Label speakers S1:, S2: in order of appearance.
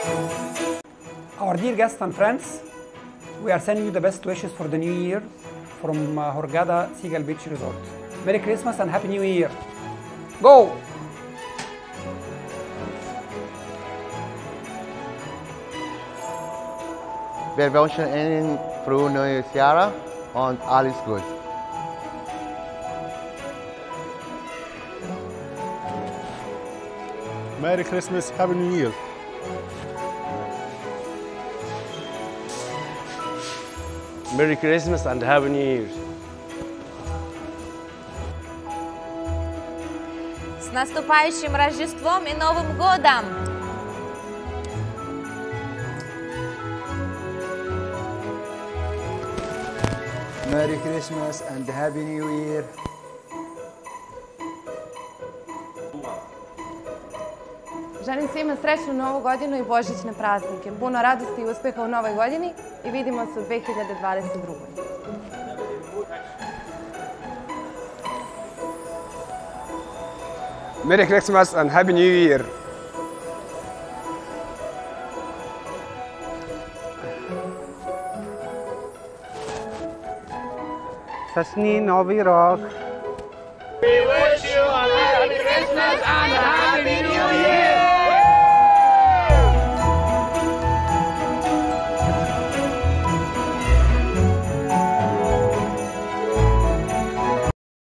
S1: Our dear guests and friends, we are sending you the best wishes for the new year from Hurghada Seagull Beach Resort. Merry Christmas and Happy New Year. Go!
S2: Wir wünschen Ihnen frohe neues Jahr und alles gut.
S3: Merry Christmas, Happy New Year.
S4: Merry Christmas and Happy New Year.
S5: С наступающим Рождеством и Новым годом!
S6: Merry Christmas and Happy New Year.
S7: Želim svima srećnu Novu godinu i božićne praznike. Puno radosti i uspeha u Novoj godini i vidimo se u 2022.
S8: Merry Christmas and Happy New Year.
S1: Sasni Novi Rok.
S8: We wish you a Merry Christmas and a Happy New Year.